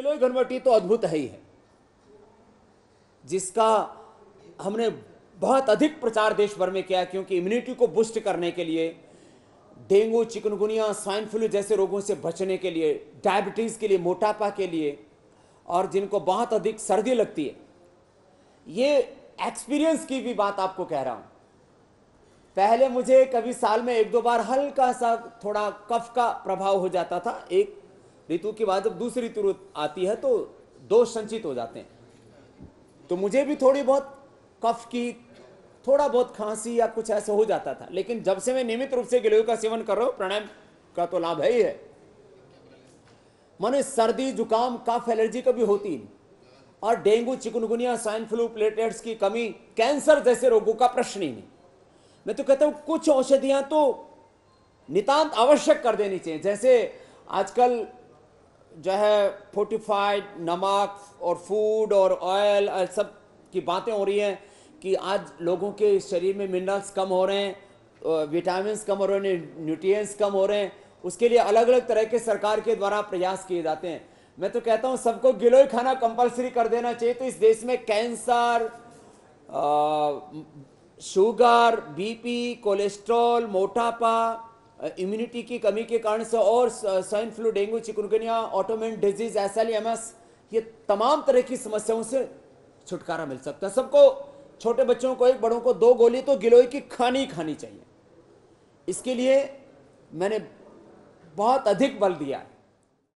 गिलोय घनवटी तो अद्भुत है ही है, जिसका हमने बहुत अधिक प्रचार देश भर में किया, क्योंकि इम्यूनिटी को बूस्ट करने के लिए, डेंगू, चिकनगुनिया, स्वाइन फ्लू जैसे रोगों से बचने के लिए, डायबिटीज के लिए, मोटापा के लिए, और जिनको बहुत अधिक सर्दी लगती है। ये एक्सपीरियंस की भी बात आपको कह रहा हूं। पहले मुझे कभी साल में एक दो बार हल्का सा थोड़ा कफ का प्रभाव हो जाता था। एक ऋतु के बाद जब दूसरी ऋतु आती है तो दोष संचित हो जाते हैं, तो मुझे भी थोड़ी बहुत कफ की, थोड़ा बहुत खांसी या कुछ ऐसा हो जाता था। लेकिन जब से मैं नियमित रूप से गिलोय का सेवन कर रहा हूं, प्राणायाम का तो लाभ है ही है। माने सर्दी, जुकाम, कफ, एलर्जी कभी होती नहीं, और dengue, chikungunya, swine flu, platelets की कमी, कैंसर जैसे रोगों का प्रश्न ही नहीं। मैं तो कहता हूं कुछ औषधियां तो नितांत आवश्यक कर देनी चाहिए। जैसे आजकल जो है फोर्टिफाइड नमक और फूड और ऑयल सब की बातें हो रही हैं कि आज लोगों के शरीर में मिनरल्स कम हो रहे हैं, विटामिन कम हो रहे हैं, न्यूट्रिएंट्स कम हो रहे हैं। उसके लिए अलग अलग तरह के सरकार के द्वारा प्रयास किए जाते हैं। मैं तो कहता हूं सबको गिलोय खाना कंपलसरी कर देना चाहिए, तो इस देश में कैंसर, शुगर, बीपी, कोलेस्ट्रॉल, मोटापा, इम्यूनिटी की कमी के कारण से, और swine flu, dengue, chikungunya, autoimmune disease, SLE MS, ये तमाम तरह की समस्याओं से छुटकारा मिल सकता है। सबको, छोटे बच्चों को एक, बड़ों को दो गोली तो गिलोय की खानी चाहिए। इसके लिए मैंने बहुत अधिक बल दिया।